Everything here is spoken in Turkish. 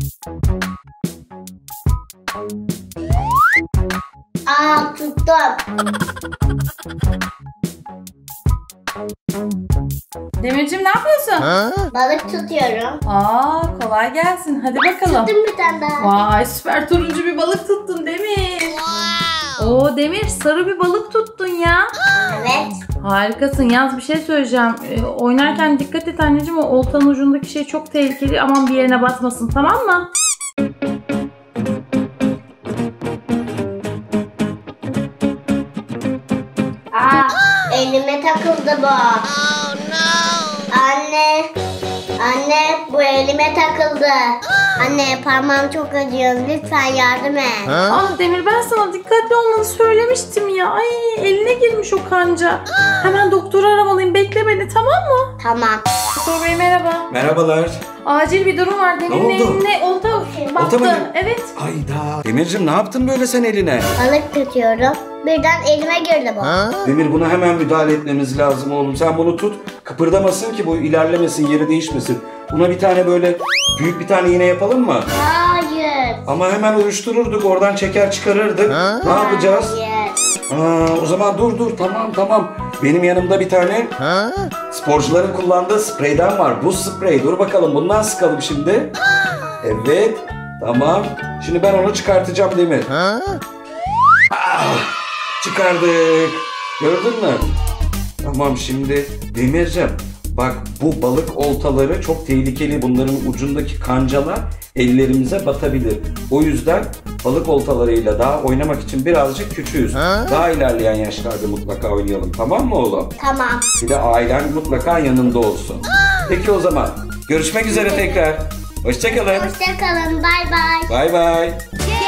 Aa, tuttum. Demircim ne yapıyorsun? Balık tutuyorum. Aa, kolay gelsin. Hadi bakalım. Tuttum bir tane daha. Vay, süper turuncu bir balık tuttun Demir. Oo Demir, sarı bir balık tuttun ya. Evet. Harikasın. Yalnız bir şey söyleyeceğim. Oynarken dikkat et anneciğim, o oltanın ucundaki şey çok tehlikeli. Aman bir yerine batmasın, tamam mı? Aa, elime takıldı bu. Anne. Anne, bu elime takıldı. Anne, parmağım çok acıyor. Lütfen yardım et. Ah Demir, ben sana dikkatli olmanı söylemiştim ya. Ay, eline girmiş o kanca. Hemen doktoru aramalıyım. Bekle beni, tamam mı? Tamam. Doktor bey merhaba. Merhabalar. Acil bir durum var. Demir'in Ne oldu? eline olta battı. mı? Evet. Ayda. Demircim ne yaptın böyle sen eline? Balık tutuyorum. Birden elime girdi bu. Demir, buna hemen müdahale etmemiz lazım oğlum. Sen bunu tut. Kıpırdamasın ki bu ilerlemesin, yeri değişmesin. Buna bir tane böyle büyük bir tane iğne yapalım mı? Hayır. Ama hemen uyuştururduk. Oradan çeker çıkarırdık. Ne yapacağız? Hayır. O zaman dur. Tamam. Benim yanımda bir tane sporcuların kullandığı spreyden var. Buz sprey. Dur bakalım, bundan sıkalım şimdi. Evet. Tamam. Şimdi ben onu çıkartacağım Demir. Çıkardık. Gördün mü? Tamam, şimdi Demircim bak, bu balık oltaları çok tehlikeli. Bunların ucundaki kancalar ellerimize batabilir. O yüzden balık oltalarıyla daha oynamak için birazcık küçüğüz. Daha ilerleyen yaşlarda mutlaka oynayalım, tamam mı oğlum? Tamam. Bir de ailen mutlaka yanında olsun. Peki o zaman görüşmek üzere tekrar. Hoşçakalın. Hoşçakalın. Bay bay. Bay bay.